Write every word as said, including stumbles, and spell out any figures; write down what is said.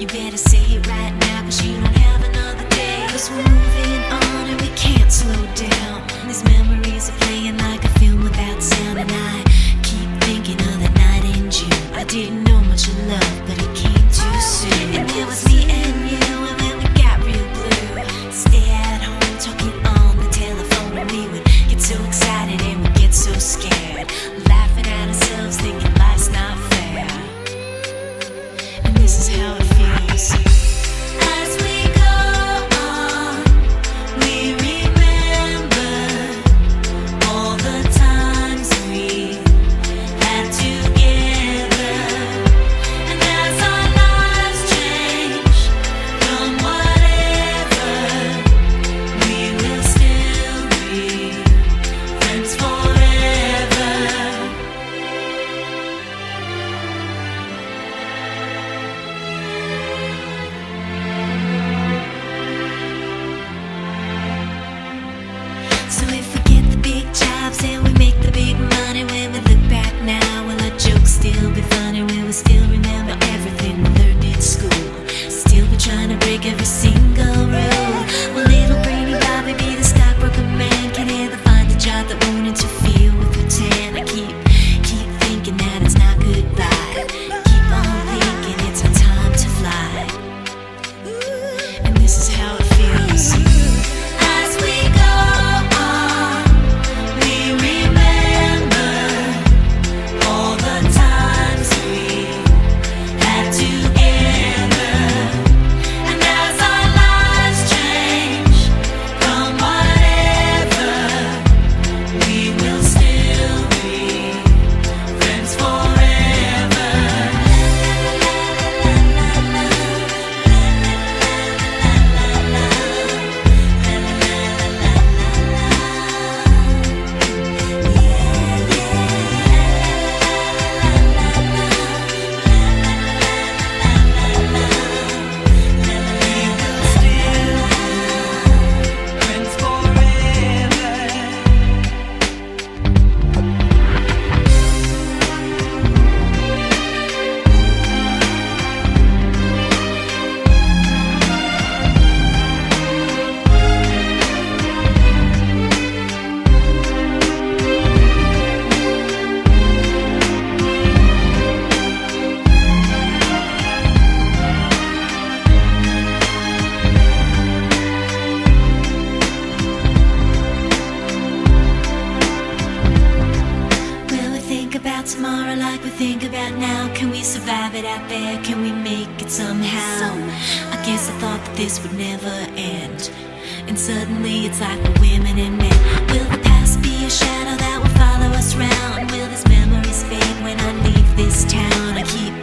better say it right now, cause you don't have another day. Cause we're moving on and we can't slow down. These memories are playing like a film without sound. And I keep thinking of that night in June. I didn't know much of love, but it came too soon. And it was me and you, and then we got real blue. Stay at home talking on the telephone, and we would get so excited and we'd get so scared, laughing at ourselves, thinking life's not fair. And this is how it feels. As we go on, we remember all the times we had together. And as our lives change from whatever, we will still be friends forever. So if we get the big jobs and we make the big money, when we look back now, will our jokes still be funny? Will we still remember everything we learned in school? Still be trying to break every single rule? Will little brainy Bobby be the stockbroker man? Can he ever find a job that won't interfere with pretend? I keep, keep thinking that it's not goodbye. Keep on thinking it's our time to fly. And this is how it feels. As we go on, we remember all the times we had together. And as our lives change from whatever, we will still be friends forever. Friends forever. Will we think about tomorrow like we think about now? Can we survive it out there? Can we make it somehow? I guess I thought that this would never end, and suddenly it's like we're women and men. Will the past be a shadow that will follow us round? Will these memories fade when I leave this town? I keep